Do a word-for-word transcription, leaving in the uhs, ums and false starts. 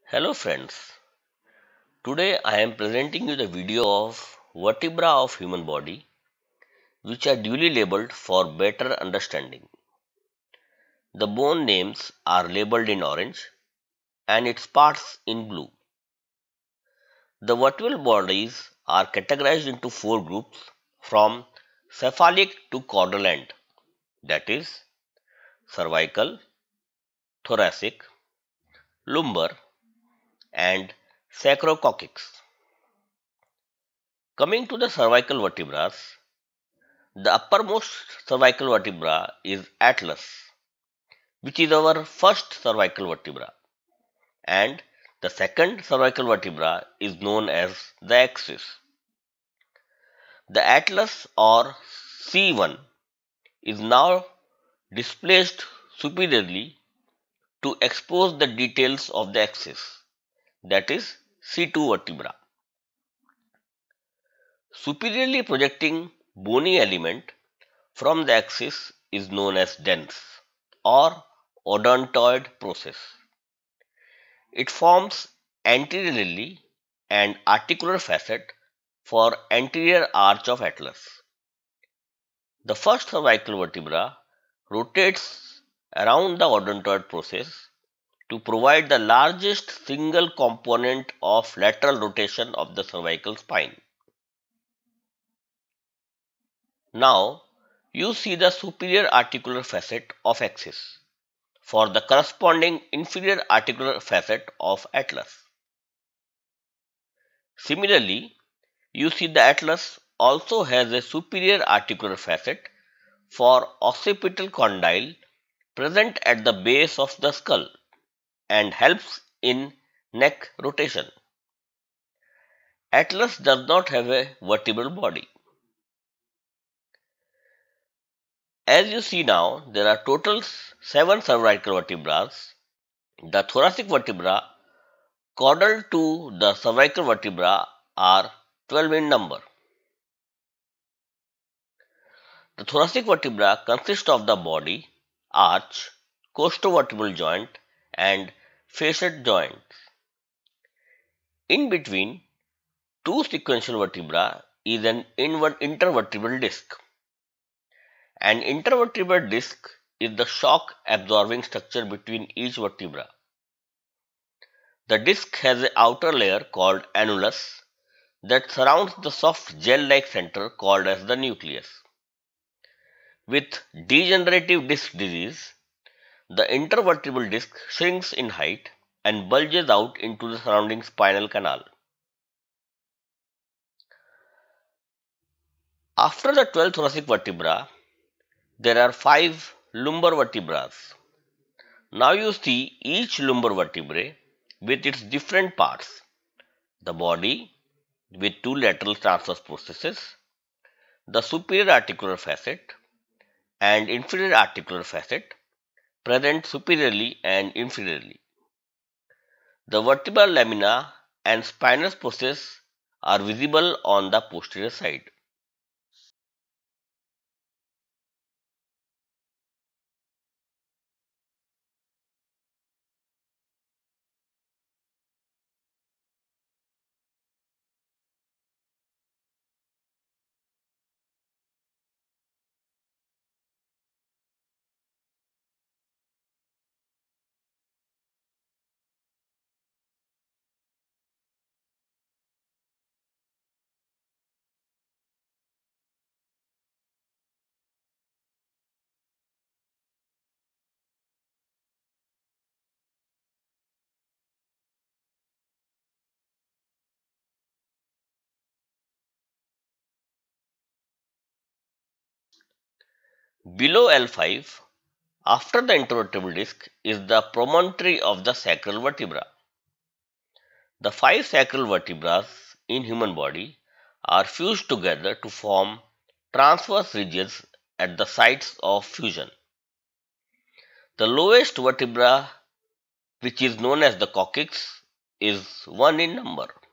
Hello friends, today I am presenting you the video of vertebra of human body which are duly labeled for better understanding. The bone names are labeled in orange and its parts in blue. The vertebral bodies are categorized into four groups from cephalic to caudal end, that is cervical, thoracic, lumbar and sacrococcix. Coming to the cervical vertebrae, the uppermost cervical vertebra is atlas, which is our first cervical vertebra, and the second cervical vertebra is known as the axis. The atlas or C one is now displaced superiorly to expose the details of the axis, that is C two vertebra. Superiorly projecting bony element from the axis is known as dens or odontoid process. It forms anteriorly an articular facet for anterior arch of atlas. The first cervical vertebra rotates around the odontoid process to provide the largest single component of lateral rotation of the cervical spine. Now, you see the superior articular facet of axis for the corresponding inferior articular facet of atlas. Similarly, you see the atlas also has a superior articular facet for occipital condyle present at the base of the skull and helps in neck rotation. Atlas does not have a vertebral body. As you see now, there are total seven cervical vertebrae. The thoracic vertebra caudal to the cervical vertebra are twelve in number. The thoracic vertebra consists of the body, arch, costovertebral joint and facet joints. In between two sequential vertebra is an intervertebral disc. An intervertebral disc is the shock absorbing structure between each vertebra. The disc has an outer layer called annulus that surrounds the soft gel-like center called as the nucleus. With degenerative disc disease, the intervertebral disc shrinks in height and bulges out into the surrounding spinal canal. After the twelve thoracic vertebra, there are five lumbar vertebrae. Now you see each lumbar vertebrae with its different parts. The body with two lateral transverse processes, the superior articular facet and inferior articular facet present superiorly and inferiorly. The vertebral lamina and spinous process are visible on the posterior side. Below L five, after the intervertebral disc, is the promontory of the sacral vertebra. The five sacral vertebrae in human body are fused together to form transverse ridges at the sites of fusion. The lowest vertebra, which is known as the coccyx, is one in number.